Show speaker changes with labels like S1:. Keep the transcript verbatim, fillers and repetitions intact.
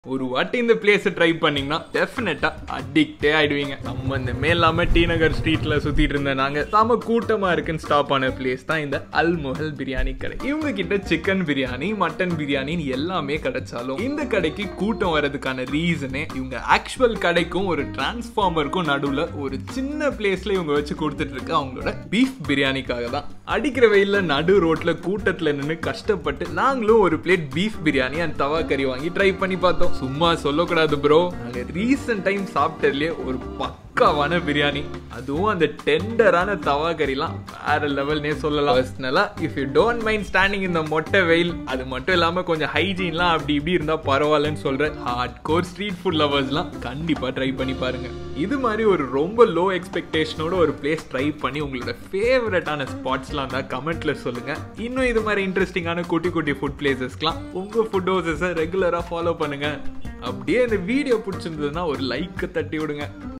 S1: ஒரு வாட்டி இந்த பிளேஸை ட்ரை பண்ணீங்கன்னா டெஃபினட்டா அடிக்டே ஆயிடுவீங்க. நம்ம இந்த மேலாம டி நகர் ஸ்ட்ரீட்ல சுத்திட்டு இருந்த நாங்க செம கூட்டமா இருக்குன்னு ஸ்டாப் ஆன பிளேஸ் தான் இந்த அல் முஹல் பிரியாணி கடை. இவங்க கிட்ட சிக்கன் பிரியாணி, மட்டன் பிரியாணின்னு எல்லாமே கிடைச்சாலும் இந்த கடைக்கு கூட்டம் வர்றதுக்கான ரீசனே இவங்க ஆக்சுவல் கடைக்கும் ஒரு டிரான்ஸ்ஃபார்மருக்கும் நடுவுல ஒரு சின்ன பிளேஸ்ல இவங்க வச்சு கொடுத்துட்டு இருக்க அவங்களோட பீஃப் பிரியாணிக்காக தான். அடிக்கிற வெயில்ல நடு ரோட்ல கூட்டத்துல நின்று கஷ்டப்பட்டு நாங்களும் ஒரு பிளேட் பீஃப் பிரியாணி அண்ட் தவா கறி வாங்கி ட்ரை பண்ணி பார்த்தோம். சும்மா சொல்லக்கூடாது ப்ரோ, நாங்க ரீசன்ட் டைம் சாப்பிட்டதுலயே ஒரு பக்காவான பிரியாணி, அதுவும் அந்த டெண்டரான தவா கறிலாம் வேற லெவல்னே சொல்லலாம். பர்சனலா if you don't mind standing இந்த மொட்டை வெயில், அது மட்டும் இல்லாம கொஞ்சம் ஹைஜீன்லாம் அப்படி இப்படி இருந்தா பரவாயில்லன்னு சொல்ற ஹார்ட் கோர் ஸ்ட்ரீட் ஃபுட் லவர்ஸ்லாம் கண்டிப்பா ட்ரை பண்ணி பாருங்க. இது மாதிரி ஒரு ரொம்ப லோ எக்ஸ்பெக்டேஷனோட ஒரு பிளேஸ் ட்ரை பண்ணி உங்களோட ஃபேவரட்டான ஸ்பாட்ஸ்லாம் தான் கமெண்ட்ல சொல்லுங்க. இன்னும் இது மாதிரி இன்ட்ரெஸ்டிங்கான குட்டி குட்டி ஃபுட் பிளேசஸ்லாம் உங்க ஃபுட்டோசஸை ரெகுலரா ஃபாலோ பண்ணுங்க. அப்படியே இந்த வீடியோ பிடிச்சிருந்ததுன்னா ஒரு லைக் தட்டி விடுங்க.